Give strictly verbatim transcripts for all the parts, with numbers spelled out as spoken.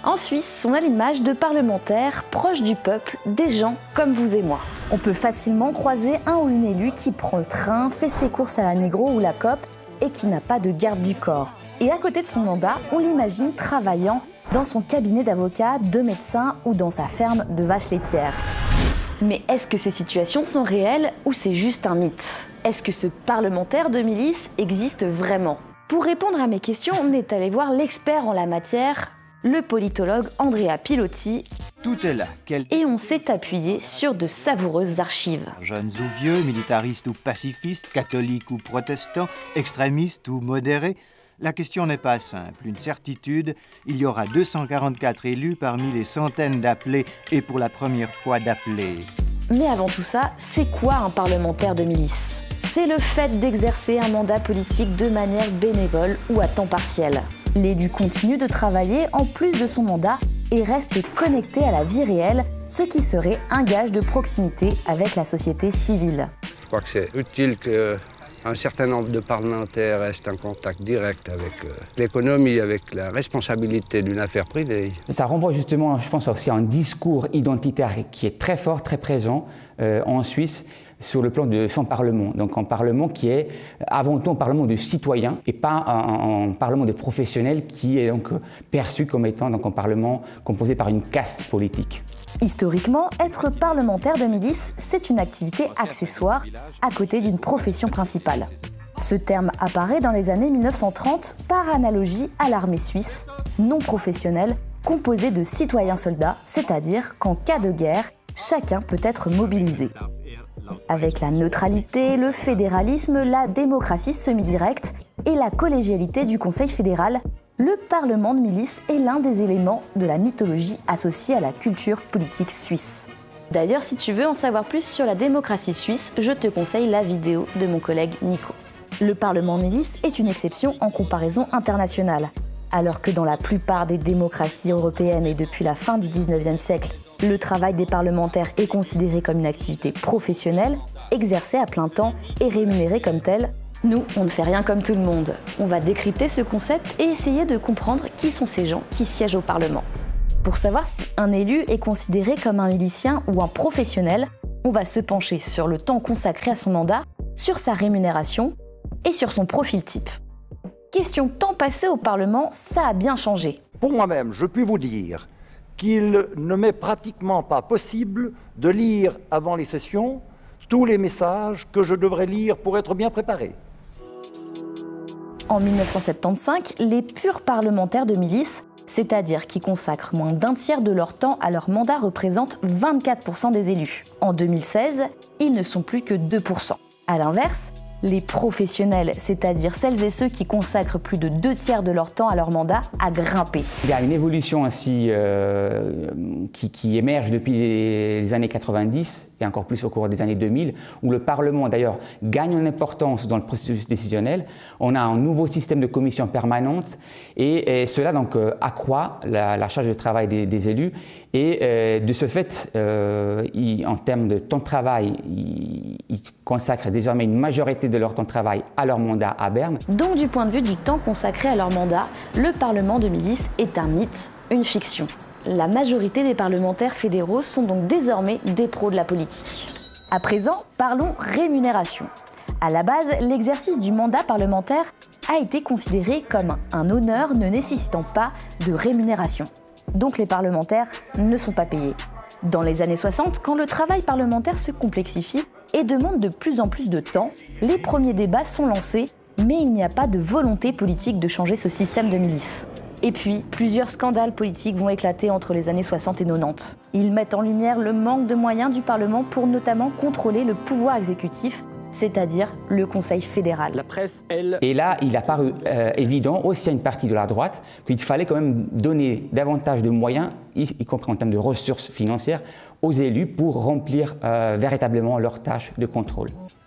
En Suisse, on a l'image de parlementaires proches du peuple, des gens comme vous et moi. On peut facilement croiser un ou une élue qui prend le train, fait ses courses à la Négro ou la Coop et qui n'a pas de garde du corps. Et à côté de son mandat, on l'imagine travaillant dans son cabinet d'avocat, de médecin ou dans sa ferme de vaches laitières. Mais est-ce que ces situations sont réelles ou c'est juste un mythe? Est-ce que ce parlementaire de milice existe vraiment? Pour répondre à mes questions, on est allé voir l'expert en la matière, le politologue Andrea Pilotti. Tout est là. Quel... Et on s'est appuyé sur de savoureuses archives. Jeunes ou vieux, militaristes ou pacifistes, catholiques ou protestants, extrémistes ou modérés, la question n'est pas simple. Une certitude, il y aura deux cent quarante-quatre élus parmi les centaines d'appelés et pour la première fois d'appelés. Mais avant tout ça, c'est quoi un parlementaire de milice? C'est le fait d'exercer un mandat politique de manière bénévole ou à temps partiel. L'élu continue de travailler en plus de son mandat et reste connecté à la vie réelle, ce qui serait un gage de proximité avec la société civile. Je crois que c'est utile qu'un certain nombre de parlementaires restent en contact direct avec euh, l'économie, avec la responsabilité d'une affaire privée. Ça renvoie justement, je pense, aussi à un discours identitaire qui est très fort, très présent euh, en Suisse, sur le plan de son Parlement. Donc un Parlement qui est avant tout un Parlement de citoyens et pas un, un Parlement de professionnels qui est donc perçu comme étant donc un Parlement composé par une caste politique. Historiquement, être parlementaire de milice, c'est une activité accessoire à côté d'une profession principale. Ce terme apparaît dans les années mille neuf cent trente par analogie à l'armée suisse, non professionnelle, composée de citoyens soldats, c'est-à-dire qu'en cas de guerre, chacun peut être mobilisé. Avec la neutralité, le fédéralisme, la démocratie semi-directe et la collégialité du Conseil fédéral, le Parlement de milice est l'un des éléments de la mythologie associée à la culture politique suisse. D'ailleurs, si tu veux en savoir plus sur la démocratie suisse, je te conseille la vidéo de mon collègue Nico. Le Parlement de milice est une exception en comparaison internationale. Alors que dans la plupart des démocraties européennes et depuis la fin du dix-neuvième siècle, le travail des parlementaires est considéré comme une activité professionnelle, exercée à plein temps et rémunérée comme telle. Nous, on ne fait rien comme tout le monde. On va décrypter ce concept et essayer de comprendre qui sont ces gens qui siègent au Parlement. Pour savoir si un élu est considéré comme un milicien ou un professionnel, on va se pencher sur le temps consacré à son mandat, sur sa rémunération et sur son profil type. Question temps passé au Parlement, ça a bien changé. Pour moi-même, je puis vous dire qu'il ne m'est pratiquement pas possible de lire avant les sessions tous les messages que je devrais lire pour être bien préparé. En mille neuf cent soixante-quinze, les purs parlementaires de milice, c'est-à-dire qui consacrent moins d'un tiers de leur temps à leur mandat, représentent vingt-quatre pour cent des élus. En deux mille seize, ils ne sont plus que deux pour cent. À l'inverse, les professionnels, c'est-à-dire celles et ceux qui consacrent plus de deux tiers de leur temps à leur mandat, a grimpé. Il y a une évolution ainsi euh, qui, qui émerge depuis les, les années quatre-vingt-dix et encore plus au cours des années deux mille, où le Parlement d'ailleurs gagne en importance dans le processus décisionnel. On a un nouveau système de commission permanente et, et cela donc euh, accroît la, la charge de travail des, des élus et euh, de ce fait, euh, ils, en termes de temps de travail, ils, ils consacrent désormais une majorité de leur temps de travail à leur mandat à Berne. Donc du point de vue du temps consacré à leur mandat, le Parlement de milice est un mythe, une fiction. La majorité des parlementaires fédéraux sont donc désormais des pros de la politique. À présent, parlons rémunération. À la base, l'exercice du mandat parlementaire a été considéré comme un honneur ne nécessitant pas de rémunération. Donc les parlementaires ne sont pas payés. Dans les années soixante, quand le travail parlementaire se complexifie et demande de plus en plus de temps, les premiers débats sont lancés, mais il n'y a pas de volonté politique de changer ce système de milice. Et puis, plusieurs scandales politiques vont éclater entre les années soixante et quatre-vingt-dix. Ils mettent en lumière le manque de moyens du Parlement pour notamment contrôler le pouvoir exécutif, c'est-à-dire le Conseil fédéral. La presse, elle... Et là, il a paru euh, évident, aussi à une partie de la droite, qu'il fallait quand même donner davantage de moyens, y, y compris en termes de ressources financières, aux élus pour remplir euh, véritablement leurs tâches de contrôle.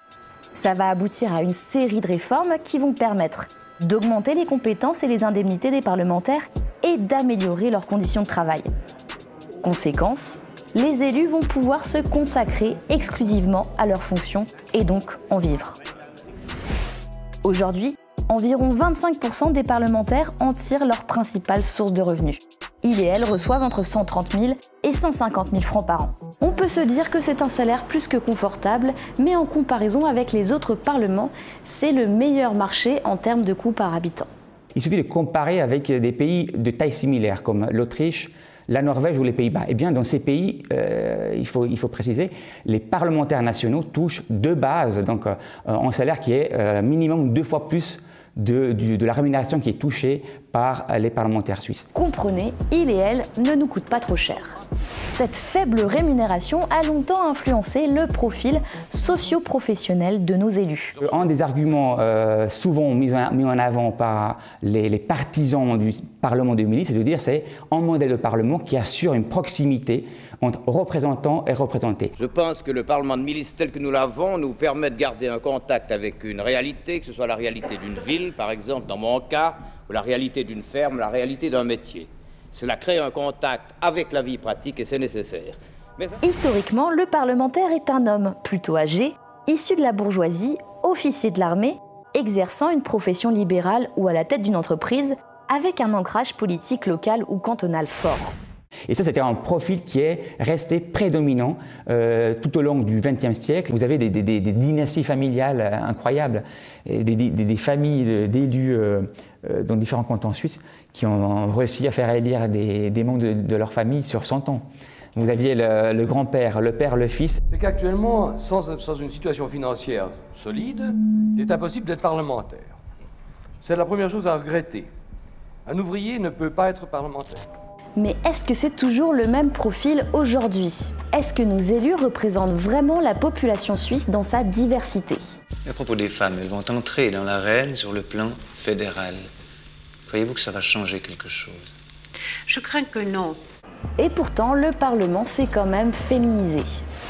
Ça va aboutir à une série de réformes qui vont permettre d'augmenter les compétences et les indemnités des parlementaires et d'améliorer leurs conditions de travail. Conséquence, les élus vont pouvoir se consacrer exclusivement à leurs fonctions et donc en vivre. Aujourd'hui, environ vingt-cinq pour cent des parlementaires en tirent leur principale source de revenus. Il et elle reçoivent entre cent trente mille et cent cinquante mille francs par an. On peut se dire que c'est un salaire plus que confortable, mais en comparaison avec les autres parlements, c'est le meilleur marché en termes de coûts par habitant. Il suffit de comparer avec des pays de taille similaire comme l'Autriche, la Norvège ou les Pays-Bas. Eh bien, dans ces pays, euh, il faut, il faut préciser, les parlementaires nationaux touchent de base donc, euh, un salaire qui est euh, minimum deux fois plus de, de, de la rémunération qui est touchée par les parlementaires suisses. Comprenez, il et elle ne nous coûtent pas trop cher. Cette faible rémunération a longtemps influencé le profil socio-professionnel de nos élus. Un des arguments euh, souvent mis en, mis en avant par les, les partisans du Parlement de milice, c'est de dire que c'est un modèle de Parlement qui assure une proximité entre représentants et représentés. Je pense que le Parlement de milice tel que nous l'avons nous permet de garder un contact avec une réalité, que ce soit la réalité d'une ville, par exemple, dans mon cas, ou la réalité d'une ferme, la réalité d'un métier. Cela crée un contact avec la vie pratique et c'est nécessaire. Mais... Historiquement, le parlementaire est un homme plutôt âgé, issu de la bourgeoisie, officier de l'armée, exerçant une profession libérale ou à la tête d'une entreprise, avec un ancrage politique local ou cantonal fort. Et ça, c'était un profil qui est resté prédominant euh, tout au long du vingtième siècle. Vous avez des, des, des, des dynasties familiales incroyables, des, des, des familles d'élus euh, dans différents cantons suisses qui ont réussi à faire élire des, des membres de, de leur famille sur cent ans. Vous aviez le, le grand-père, le père, le fils. C'est qu'actuellement, sans, sans une situation financière solide, il est impossible d'être parlementaire. C'est la première chose à regretter. Un ouvrier ne peut pas être parlementaire. Mais est-ce que c'est toujours le même profil aujourd'hui? Est-ce que nos élus représentent vraiment la population suisse dans sa diversité? À propos des femmes, elles vont entrer dans l'arène sur le plan fédéral. Croyez-vous que ça va changer quelque chose? Je crains que non. Et pourtant, le Parlement s'est quand même féminisé.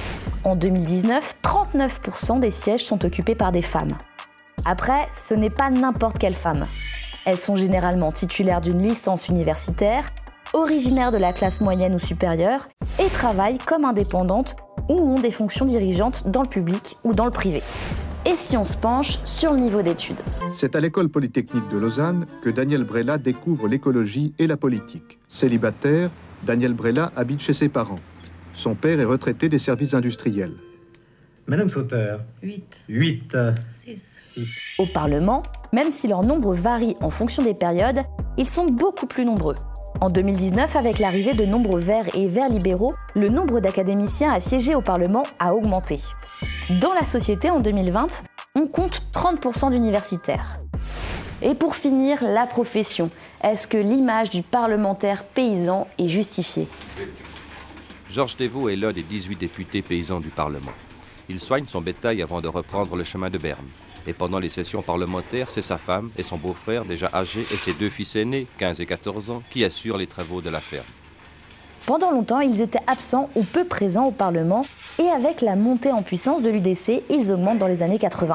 En deux mille dix-neuf, trente-neuf pour cent des sièges sont occupés par des femmes. Après, ce n'est pas n'importe quelle femme. Elles sont généralement titulaires d'une licence universitaire, originaires de la classe moyenne ou supérieure et travaillent comme indépendantes ou ont des fonctions dirigeantes dans le public ou dans le privé. Et si on se penche sur le niveau d'études? C'est à l'école polytechnique de Lausanne que Daniel Brella découvre l'écologie et la politique. Célibataire, Daniel Brella habite chez ses parents. Son père est retraité des services industriels. Madame Sauter. huit. huit. six. Au Parlement, même si leur nombre varie en fonction des périodes, ils sont beaucoup plus nombreux. En deux mille dix-neuf, avec l'arrivée de nombreux verts et verts libéraux, le nombre d'académiciens à siéger au Parlement a augmenté. Dans la société, en deux mille vingt, on compte trente pour cent d'universitaires. Et pour finir, la profession. Est-ce que l'image du parlementaire paysan est justifiée? Georges Thévaux est l'un des dix-huit députés paysans du Parlement. Il soigne son bétail avant de reprendre le chemin de Berne. Et pendant les sessions parlementaires, c'est sa femme et son beau-frère, déjà âgés, et ses deux fils aînés, quinze et quatorze ans, qui assurent les travaux de la ferme. Pendant longtemps, ils étaient absents ou peu présents au Parlement, et avec la montée en puissance de l'U D C, ils augmentent dans les années quatre-vingts.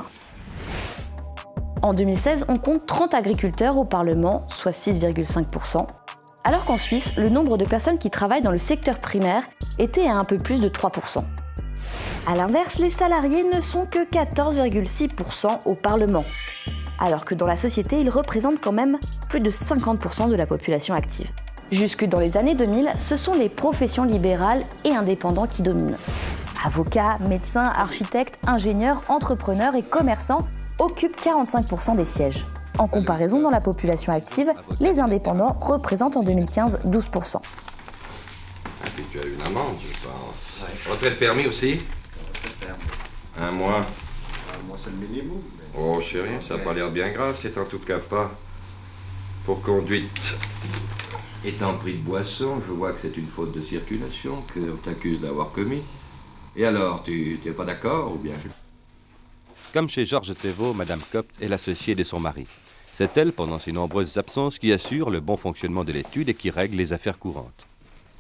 En deux mille seize, on compte trente agriculteurs au Parlement, soit six virgule cinq pour cent, alors qu'en Suisse, le nombre de personnes qui travaillent dans le secteur primaire était à un peu plus de trois pour cent. A l'inverse, les salariés ne sont que quatorze virgule six pour cent au Parlement, alors que dans la société, ils représentent quand même plus de cinquante pour cent de la population active. Jusque dans les années deux mille, ce sont les professions libérales et indépendants qui dominent. Avocats, médecins, architectes, ingénieurs, entrepreneurs et commerçants occupent quarante-cinq pour cent des sièges. En comparaison, dans la population active, les indépendants représentent en deux mille quinze douze pour cent. Et puis tu as une amende, je pense. Ouais. Retraite permis aussi? Un mois. Un mois, c'est le minimum. Mais... Oh, chérie, ça n'a pas l'air bien grave. C'est en tout cas pas pour conduite. Étant pris de boisson, je vois que c'est une faute de circulation qu'on t'accuse d'avoir commis. Et alors, tu n'es pas d'accord ou bien? Comme chez Georges Thévaux, Madame Copt est l'associée de son mari. C'est elle, pendant ses nombreuses absences, qui assure le bon fonctionnement de l'étude et qui règle les affaires courantes.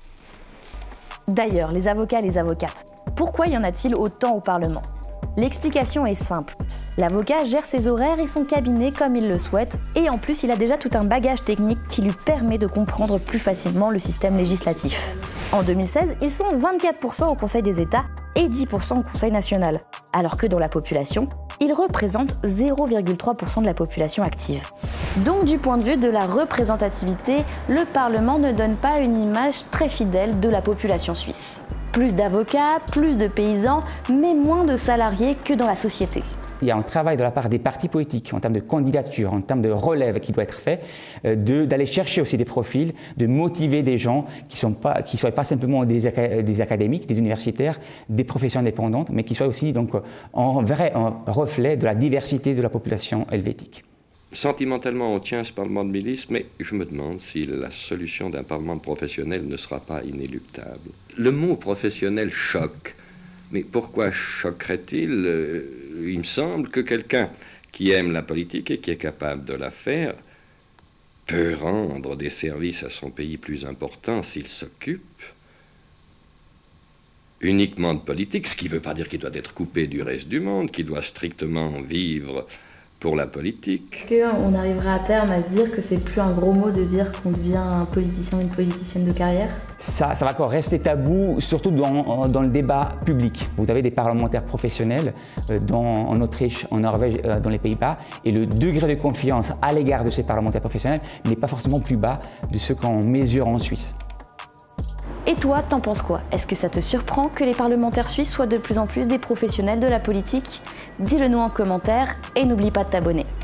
D'ailleurs, les avocats et les avocates, pourquoi y en a-t-il autant au Parlement? L'explication est simple. L'avocat gère ses horaires et son cabinet comme il le souhaite, et en plus il a déjà tout un bagage technique qui lui permet de comprendre plus facilement le système législatif. En deux mille seize, ils sont vingt-quatre pour cent au Conseil des États et dix pour cent au Conseil national, alors que dans la population, Ils représentent zéro virgule trois pour cent de la population active. Donc du point de vue de la représentativité, le Parlement ne donne pas une image très fidèle de la population suisse. Plus d'avocats, plus de paysans, mais moins de salariés que dans la société. Il y a un travail de la part des partis politiques en termes de candidature, en termes de relève qui doit être fait, euh, d'aller chercher aussi des profils, de motiver des gens qui ne qui soient pas simplement des, des académiques, des universitaires, des professions indépendantes, mais qui soient aussi donc, en vrai un reflet de la diversité de la population helvétique. Sentimentalement, on tient ce Parlement de milice, mais je me demande si la solution d'un Parlement professionnel ne sera pas inéluctable. Le mot professionnel choque. Mais pourquoi choquerait-il? Il me semble que quelqu'un qui aime la politique et qui est capable de la faire peut rendre des services à son pays plus importants s'il s'occupe uniquement de politique, ce qui ne veut pas dire qu'il doit être coupé du reste du monde, qu'il doit strictement vivre pour la politique. Est-ce qu'on arrivera à terme à se dire que c'est plus un gros mot de dire qu'on devient un politicien ou une politicienne de carrière? Ça, ça va encore rester tabou, surtout dans, dans le débat public. Vous avez des parlementaires professionnels dans, en Autriche, en Norvège, dans les Pays-Bas, et le degré de confiance à l'égard de ces parlementaires professionnels n'est pas forcément plus bas de ce qu'on mesure en Suisse. Et toi, t'en penses quoi? Est-ce que ça te surprend que les parlementaires suisses soient de plus en plus des professionnels de la politique? Dis-le nous en commentaire et n'oublie pas de t'abonner.